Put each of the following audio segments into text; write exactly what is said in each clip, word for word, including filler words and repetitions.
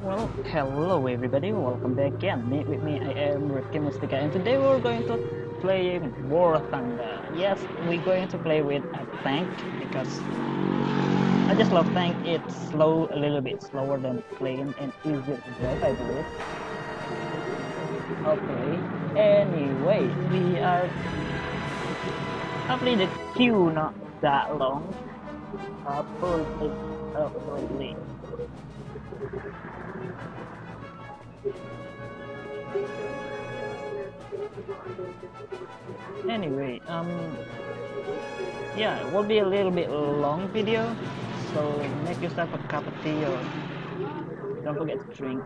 Well, hello everybody, welcome back again. Meet with me, I am Ricky Mystica, and today we're going to play War Thunder. Yes, we're going to play with a tank because I just love tank. It's slow, a little bit slower than plane and easier to drive, I believe. Okay. Anyway, we are hopefully the queue not that long. Hopefully, hopefully. Anyway, um, yeah, it will be a little bit long video, so make yourself a cup of tea or don't forget to drink.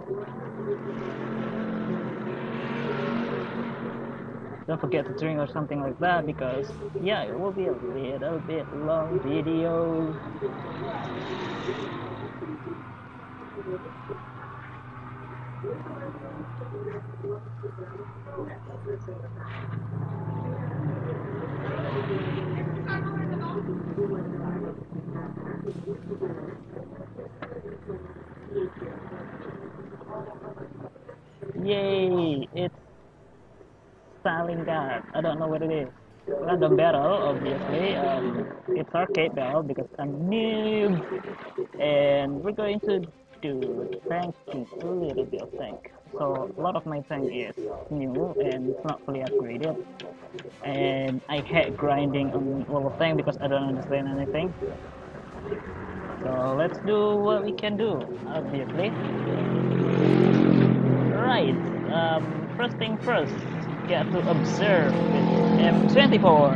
Don't forget to drink or something like that because yeah, it will be a little bit long video. Yay! It's Stalingrad. I don't know what it is. Random battle, obviously. Um, it's arcade battle because I'm noob, and we're going to do tanking, a little bit of tank. So a lot of my tank is new and it's not fully upgraded. And I hate grinding on all of tank because I don't understand anything. So let's do what we can do, obviously. Right. Um, first thing first, get to observe with M twenty-four.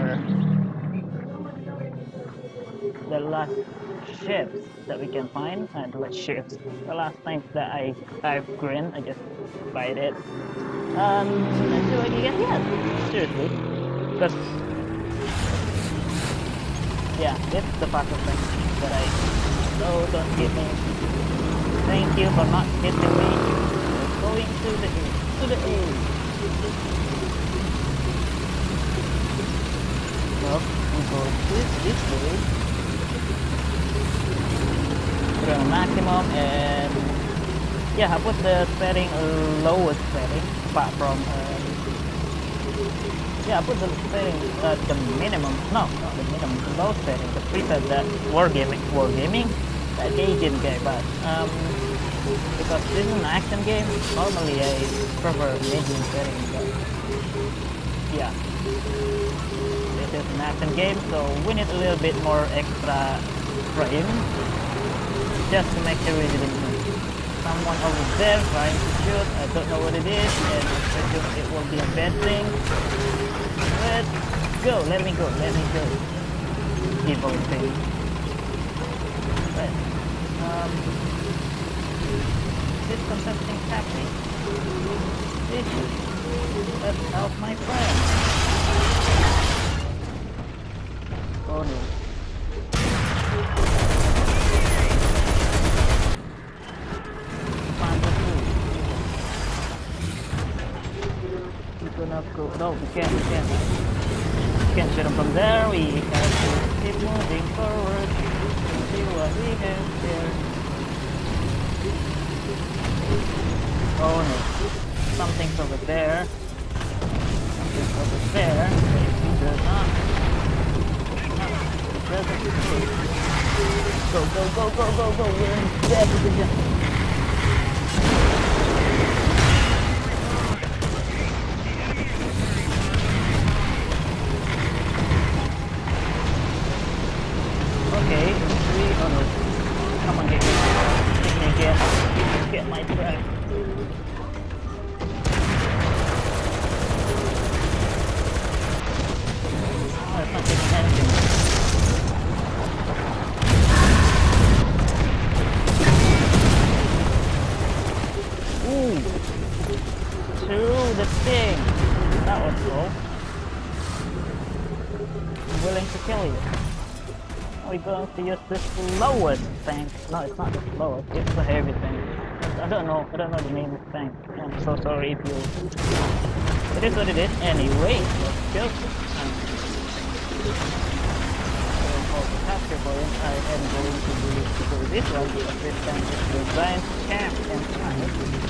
The last ships that we can find, and the last ships, the last time that I I've grinned, I just bite it. Um, until I get hit. Seriously, because yeah, this is the fastest thing that I. No, don't hit me. Thank you for not hitting me. We're going to the A. To the A. Well, we go this this way. Put on maximum and yeah, I put the setting lowest setting apart from uh, yeah, I put the setting at the minimum. No, not the minimum, low setting. The preset that wargaming, wargaming, that Asian game, but um, because this is an action game, normally I prefer medium setting. But yeah, this is an action game, so we need a little bit more extra frame just to make sure we didn't move. Someone over there trying to shoot, I don't know what it is, and I assume it will be a bad thing. Let's go, let me go, let me go. Evil thing. Right. Um, is something happening? This is, let's help my friend. Oh no. Go. No, we can't, we can't. We can't shoot him from there. We have to keep moving forward. See what we have here. Oh no. Something's over there. Something's over there. It does not. It doesn't. Go, go, go, go, go, go. We're in dead position. Okay, we, oh no, come on, get me, get me again, get my track. Oh, it's not taking anything. Ooh, to the thing, that was cool. I'm willing to kill you. We're going to use the slowest tank. No, it's not the slowest, it's the heavy tank. I don't know, I don't know the name of the tank. I'm so sorry if you... It is what it is. Anyway, let's go. for the capture point, I am going to do, to do this one because this tank is designed to camp and snipe.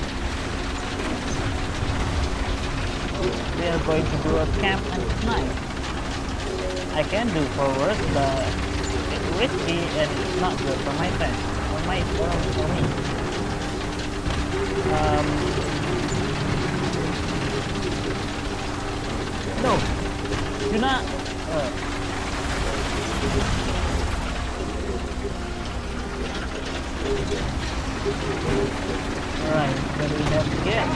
We are going to do a camp and snipe. I can do forward, but it's risky and it's not good for my tank, for my um, for me. Um, no, do not. Uh, Alright, what do we have to get?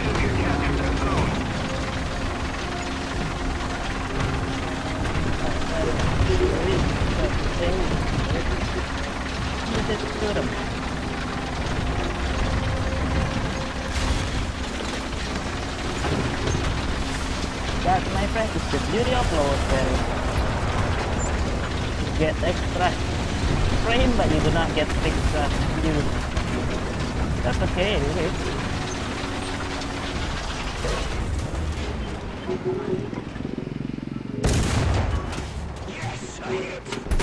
That, my friend, is the beauty of lower spelling. You get extra frame, but you do not get extra view. That's okay, anyway. Yes, I hit.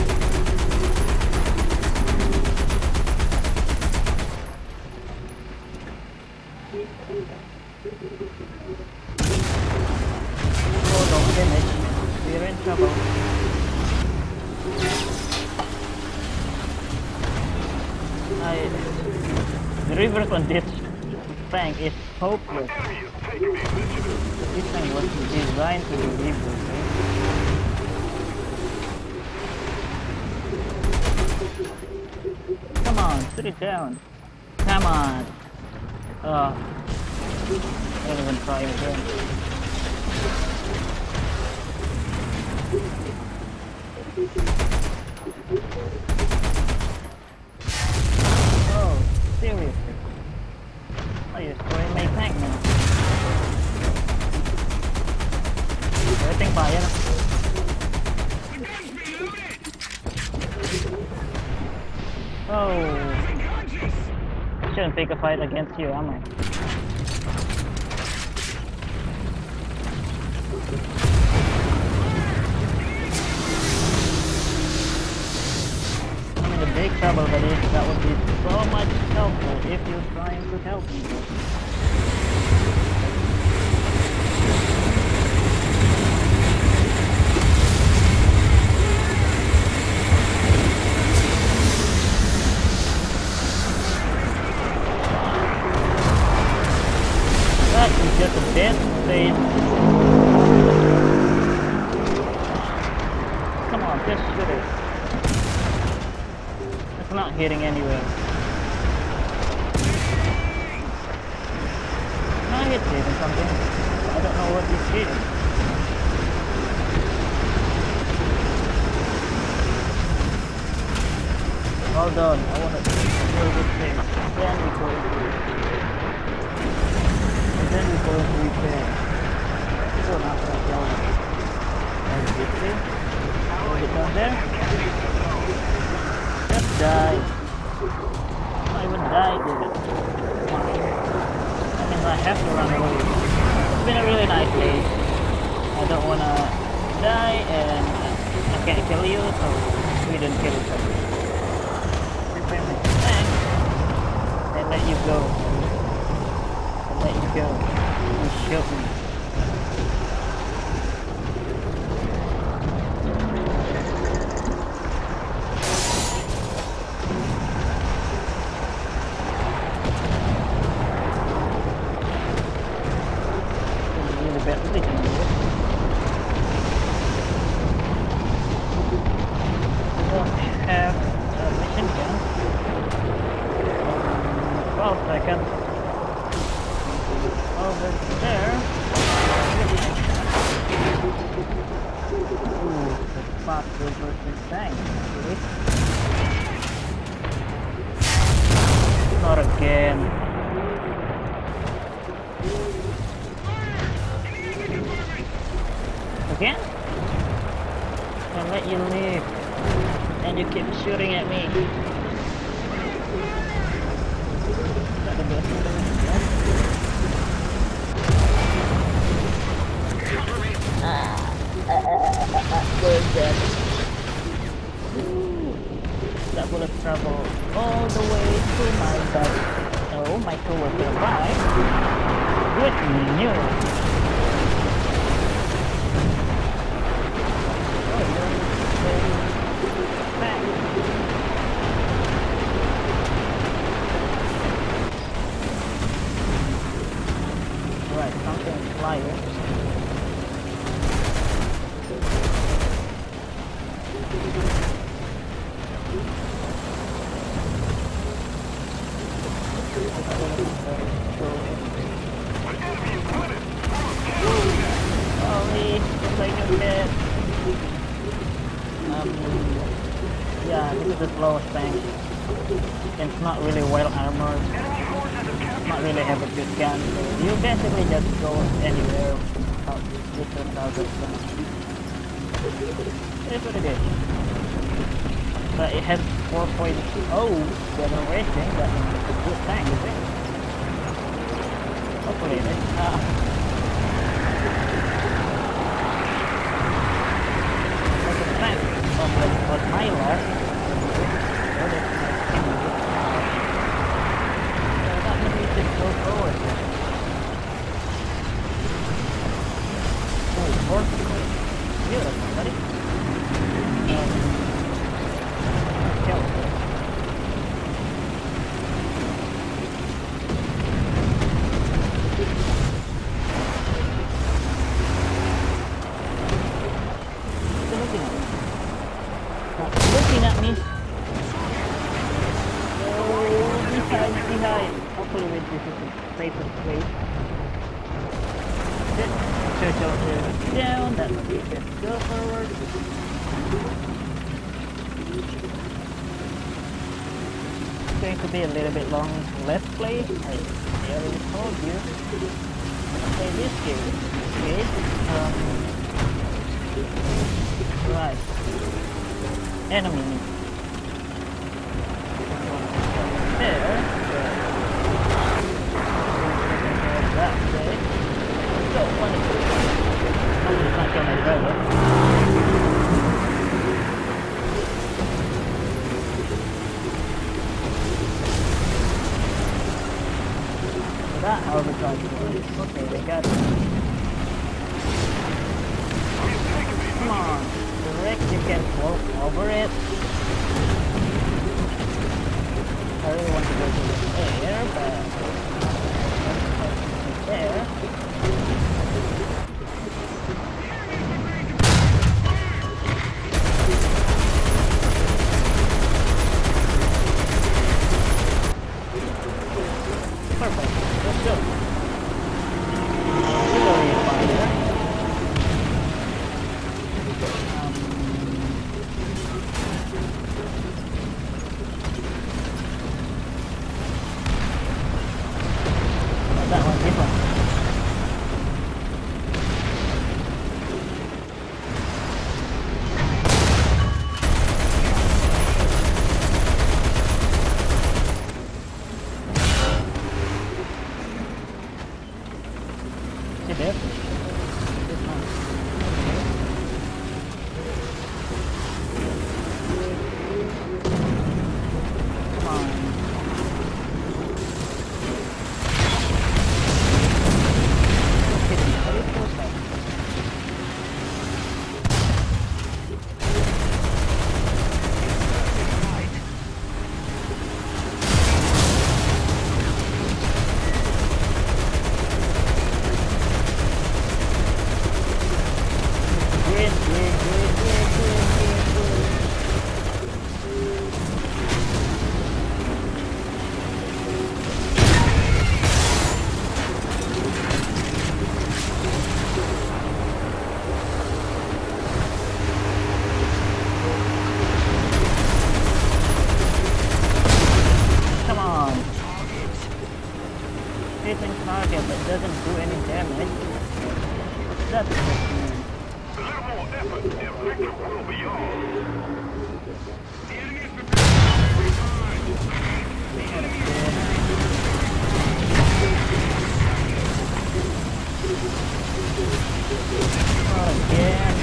Oh, don't damage. We're in trouble. I, the reverse on this tank is hopeless. This tank was designed to be reverse. Come on, put it down. Come on. Oh, I don't even try again. Oh, seriously? Oh, you're destroying my tank now. Everything fire. Oh, I shouldn't pick a fight against you, am I? I'm in a big trouble, buddy. That would be so much helpful if you're trying to help me. That is just a dead space. Come on, just shoot it. It's not hitting anywhere. No, it's hitting something. I don't know what it's hitting. Hold on, I want to kill this thing. Then we go into it. And then we go into repair. So now for that down. And this thing. Hold it down there. Just die. Not even die, did it? Come on. That means I have to run away. It's been a really nice day. I don't wanna die and I can't kill you, so we didn't kill each other. Repair my tank and let you go. And let you go. You shoot me. Seconds over there. Ooh, the fast reversing tank. Not again. Again? I'll let you live. And you keep shooting at me. Ah, uh, uh, uh, uh, uh, where's that? so my crew will survive. Good news. Oh, you're back. Right, something is flying. Sorry, looks like you're dead. Um, yeah, this is the slowest tank. And it's not really well armored. Not really have a good gun. So you basically just go anywhere without different targets. It's what it is. But it has four point oh generation. That means it's a good tank, is it? Hopefully it is. Uh, From what, what my last what is my so that means we should go forward. Oh, fourth place. Beautiful, buddy. Um, kill. Looking at me. Oh, behind, behind. Hopefully this is the safest place. Good. Churchill is down. That means we can go forward. It's going to be a little bit long let's play. I already told you. Play this game. Okay. Um. Right. Enemy there. That way. So funny. Somebody's not going to go. So that arbitrage works. Okay, they got it. Come on. Direct, you can float over it. I really want to go to the air, but there. Perfect. Let's go. Artillery fire. That one, this one. See there? This one. Come on. Hitting target but doesn't do any damage. What's that supposed to mean? A little more effort, the objective will be yours. The enemy is prepared Oh, again.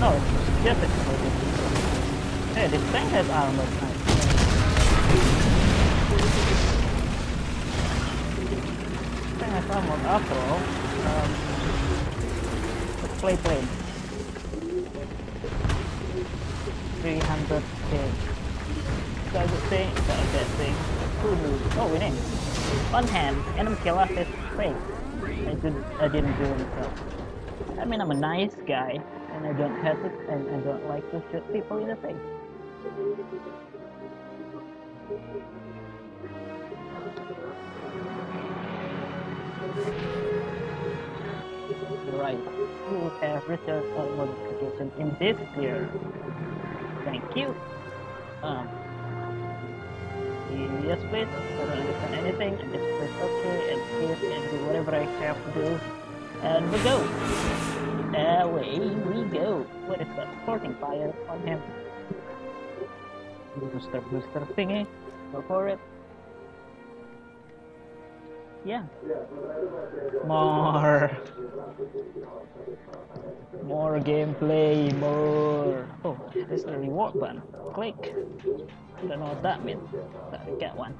No, it's just exploded. Hey, this tank has armor. Nice. This tank has armor after all. Um, let's play plane. three hundred K. Is that a good thing? Is that a bad thing? Who knew? Oh, winning. On hand, enemy kill us is fake. I, did, I didn't do myself. I mean, I'm a nice guy, and I don't have it, and I don't like to shoot people in the face. Right, you have received a notification in this clear. Thank you. Um, yes, please. I don't understand anything. I just press OK and hit and do whatever I have to do. And we go. Away we go. What is that? Sporting fire on him. Booster, booster thingy. Go for it. Yeah. More. More gameplay. More. Oh, this is the reward button. Click. I don't know what that means. But I get one.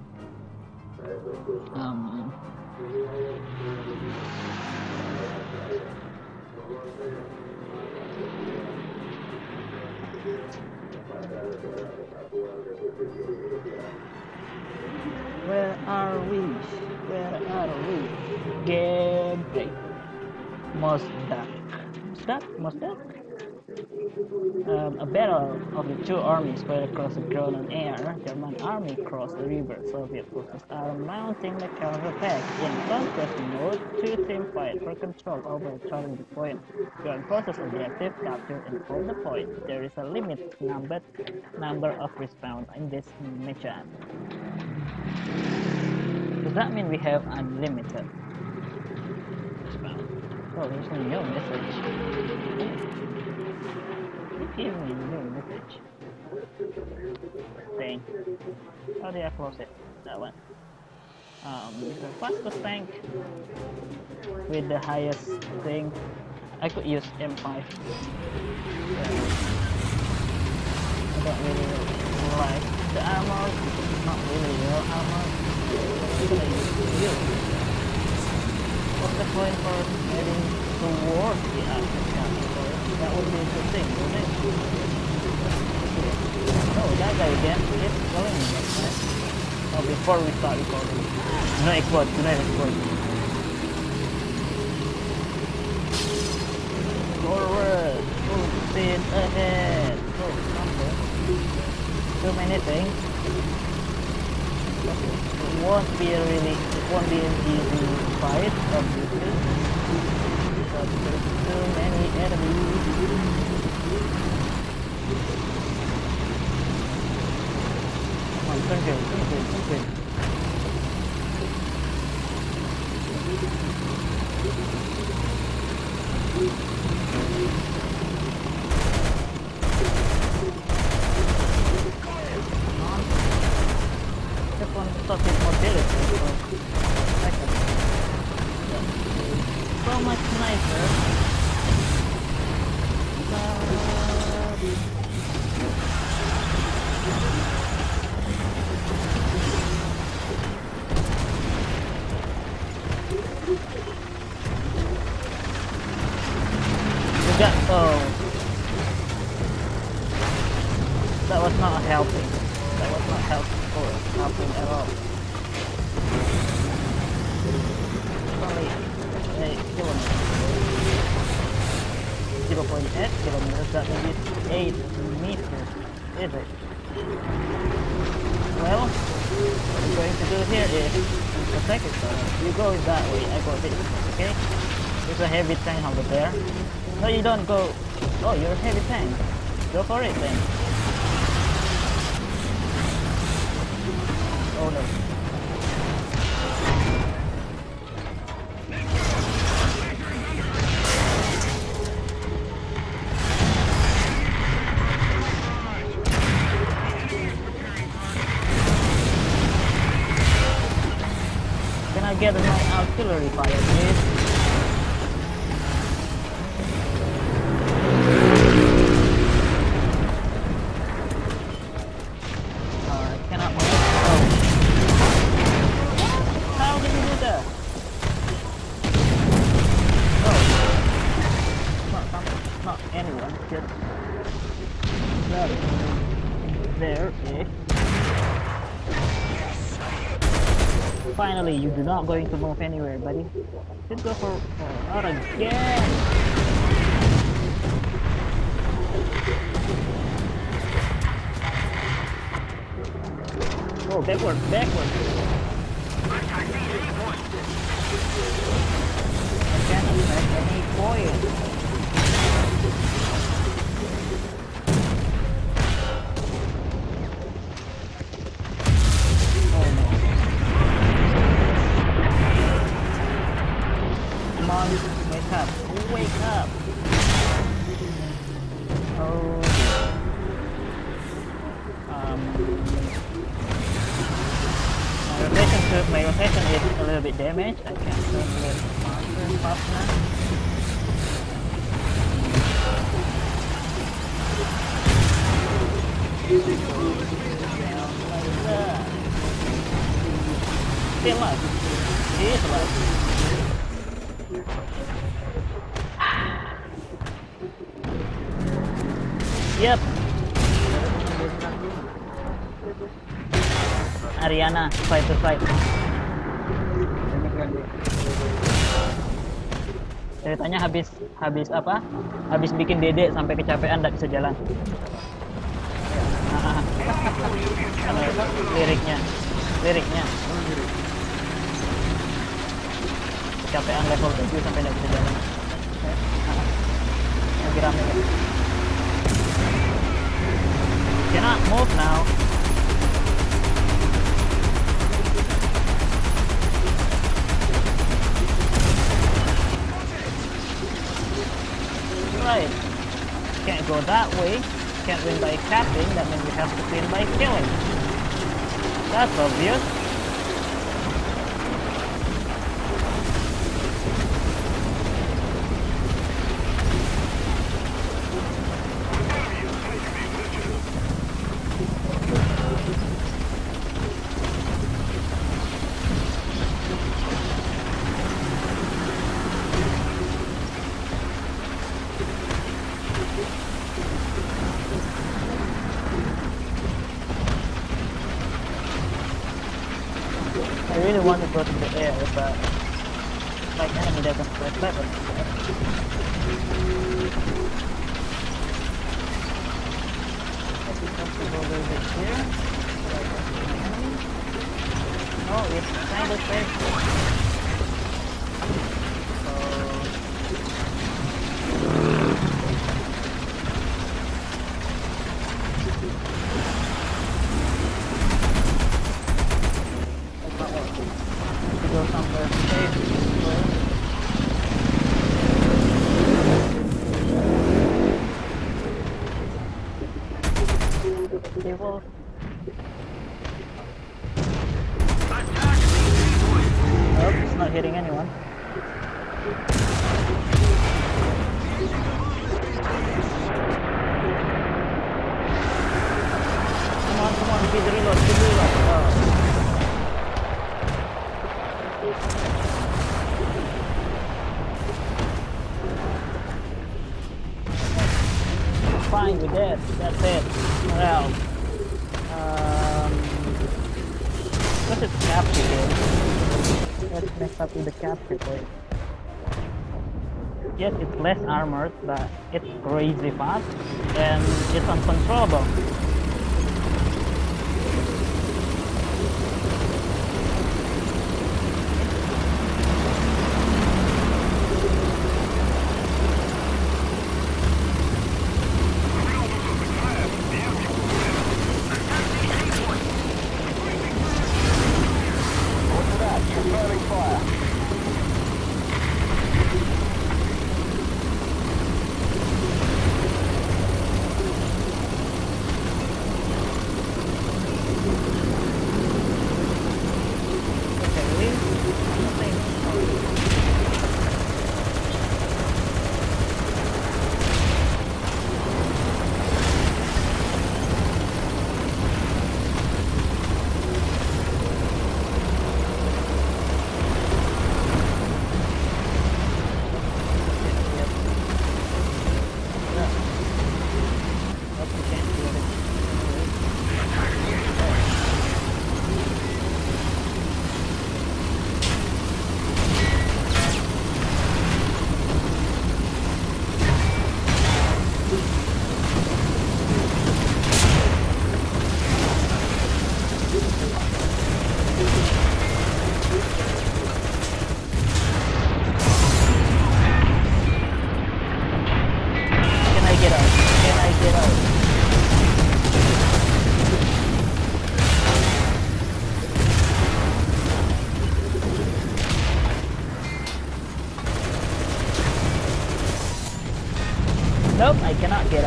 Um. Where are we? Where are we? Gameplay. Mosdak. Mosdak? Mosdak? Um, a battle of the two armies spread across the ground and air. German army crossed the river. Soviet forces are mounting the counterattack. In conquest mode, two teams fight for control over charting the point. Join forces objective, capture and hold the point. There is a limit number number of respawn in this mission. Does that mean we have unlimited respawn? Oh, there's a new message. Give me a new message. Thing. How do I close it? That one. Um, the fastest tank with the highest thing. I could use M five. Yeah. I don't really like the armor. Not really real armor. I'm gonna use you. What's the point for heading towards the armor? That would be a good thing, wouldn't it? Oh, that guy again is calling me, right? Oh, before we start recording. Do not explode, do not explode. Forward, full speed ahead. Oh, something. Too many things. It won't be a really, it won't be an easy fight, obviously. Because there's too many enemies. Come on, turn good, turn good, turn good. Come on. Just want to stop his mobility for a second. So much nicer. Uh, we got, oh, that was not helping. That was not helpful or helping at all. Only eight kilometers. zero point eight kilometers, that means eight meters, is it? Well, what we're going to do here is protect each other. You go that way, I go this way, okay? There's a heavy tank over there. No, you don't go. Oh, you're a heavy tank. Go for it then. Oh no. Can I get my artillery fire, please? that there is. Finally, you do not going to move anywhere, buddy. Should go for, for not again. Oh, backward, backward. I can't affect any point. Oh no. Come on, wake up. Wake up. Oh. Um. My rotation, my rotation is a little bit damaged. I can turn it faster and faster. Still alive. He is alive. Yep. Ariana, side to side. Ceritanya habis habis apa? Habis bikin dedek sampai kecapean nggak bisa jalan. Nah, liriknya, liriknya. Kecapean level tujuh sampai nggak bisa jalan. Lagi rame kan? Cannot move now. Right. Can't go that way. Can't win by capping. That means we have to win by killing. That's obvious. I really want to go to the air, but my enemy doesn't press weapons. Is it possible a little bit here? No, it's kind of safe. Go somewhere safe. They will. Nope, it's not hitting anyone. Come on, come on, speed reload, speed reload. Oh. Fine, we're dead. That's it. Well, um, what is capture here? Let's mess up with the capture point. Yes, it's less armored, but it's crazy fast and it's uncontrollable.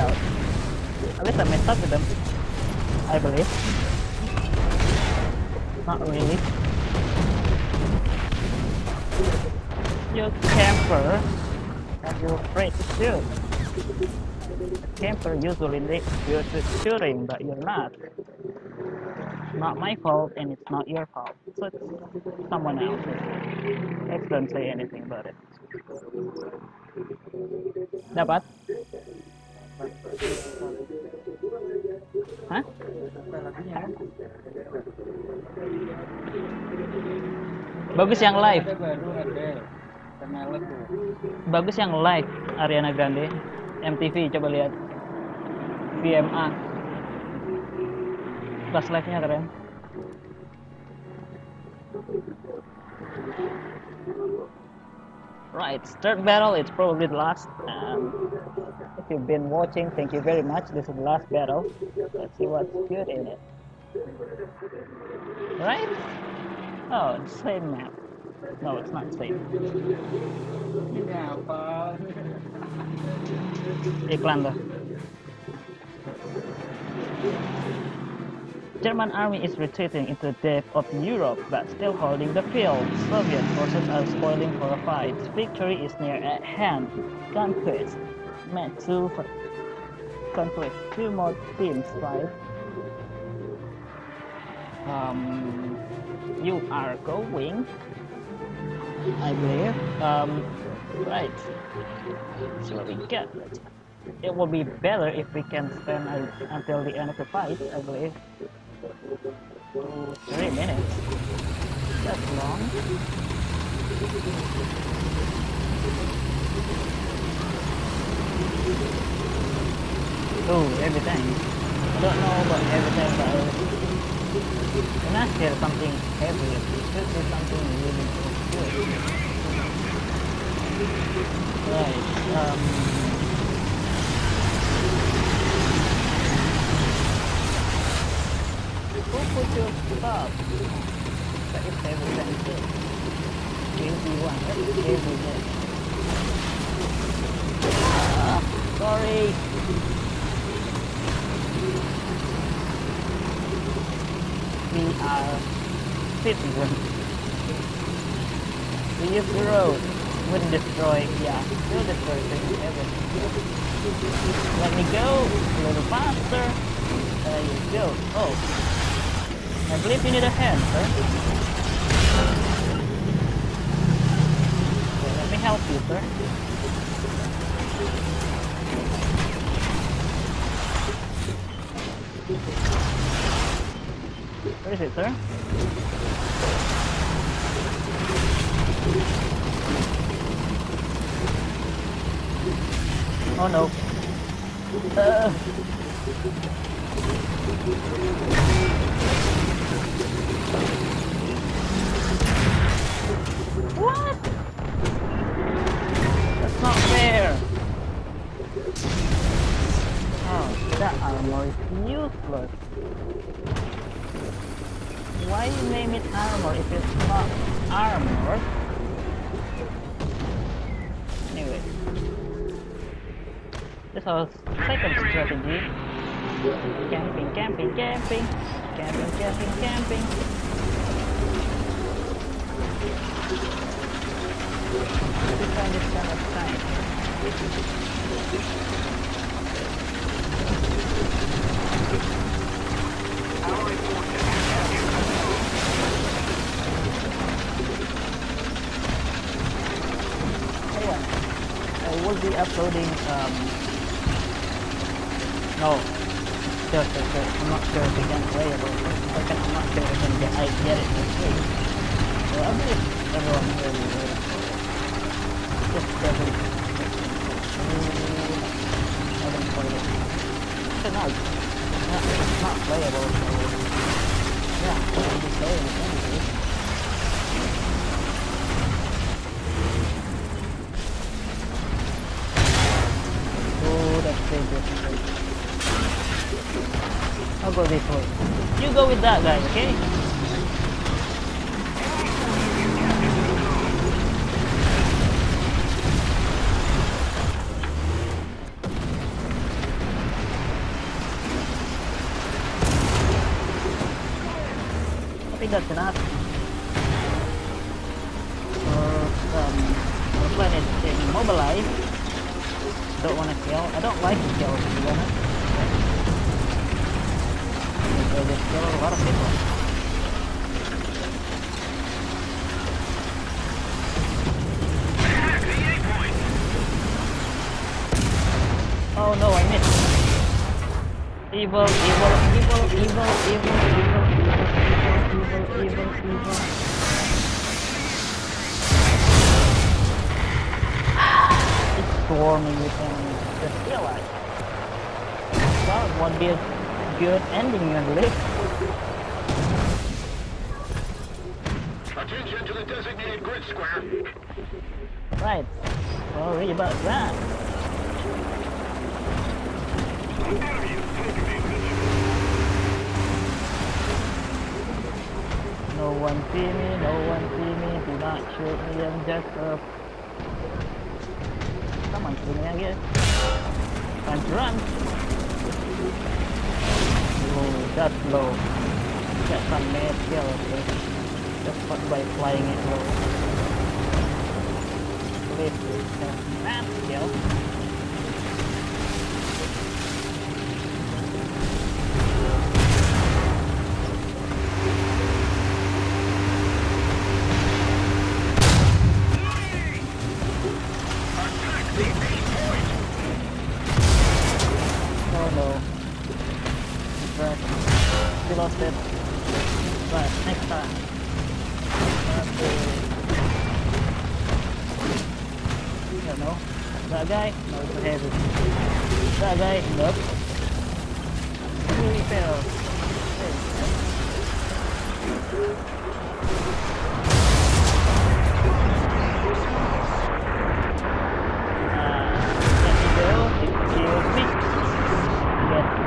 out. At least I messed up with them, I believe. Not really. You camper and you're afraid to shoot. A camper usually needs you to shooting, but you're not. Not my fault and it's not your fault. So it's someone else's. Let's don't say anything about it. Dapat? Hah? Bagus yang live. Bagus yang live Ariana Grande. M T V coba lihat. V M A. Pas live-nya keren. Right, third battle, it's probably the last. Um, if you've been watching, thank you very much. This is the last battle. Let's see what's good in it. Right? Oh, it's the same map. No, it's not the same. Iklan tuh. German army is retreating into the depth of Europe, but still holding the field. Soviet forces are spoiling for a fight. Victory is near at hand. Conquest. Met two conflicts. Two more teams fight. Um, you are going, I believe. Um, right. So what we get. It will be better if we can spend uh, until the end of the fight, I believe. Three minutes. That's long. Oh, everything. I don't know about everything, but when I hear something heavy, it should be something really good. Right. Um. Who put your stuff? But it's everything good. Everyone, right? Everything. Ah, sorry. We are citizens. We use the road. Wouldn't destroy, yeah, we'll destroy things, everything. Let me go a little faster. There you go. Oh. I believe you need a hand, sir. Okay, let me help you, sir. Where is it, sir? Oh no. Uh. What? That's not fair. Oh, that armor is useless. Why you name it armor if it's not armor? Anyway, this was second strategy. Camping, camping, camping, camping, camping, camping. This kind is kind of time. Anyway, I will be uploading. Um, no, just, just, just, I'm not sure if we can play it. Second, I'm not sure if I can get, I get it this week. So I believe everyone here will. Just double. I don't play it. So no, it's not, it's not playable. So yeah, I'll be playing it anyway. Oh, that's dangerous. I'll go this way. You go with that guy, okay? I think that's enough. Or um, the planet is immobilized. Don't want to kill. I don't like to kill, to be honest. But I just kill a lot of people. Oh no, I missed. Evil, evil, evil, evil, evil, evil, evil, evil, evil, evil. It's swarming with enemies. Just realize. Well, it won't be a good ending at least. Attention to the designated grid square. Right. Sorry about that. No one see me, no one see me, do not shoot me, I'm just a... Someone see me, I guess. Time to run! Oh, that's low. Get some mad kill, okay? Just by flying it low. This is a mad kill. We lost it. Right, next time. Okay. I don't know. That guy? No, it's a heavy. That guy? Nope. Really failed. Uh, let me go. It kills me. Yes.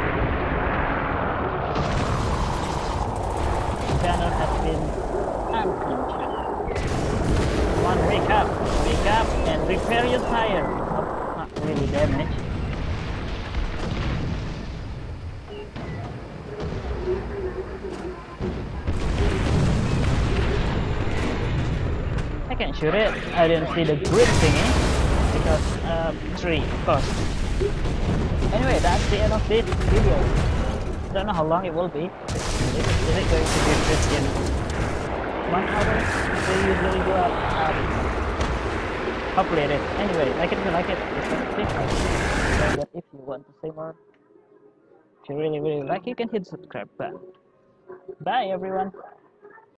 Channel has been unconscious. Come on, wake up, wake up and repair your tire. Oh, not really damaged. I can shoot it. I didn't see the grid thingy because uh, tree, of course. Anyway, that's the end of this video. Don't know how long it will be. Is it, is it going to be just in one hour? They usually go up. Um, hopefully it is. Anyway, like it if you like it. But if you want to say more, if you really really like, you can hit subscribe button. Bye everyone.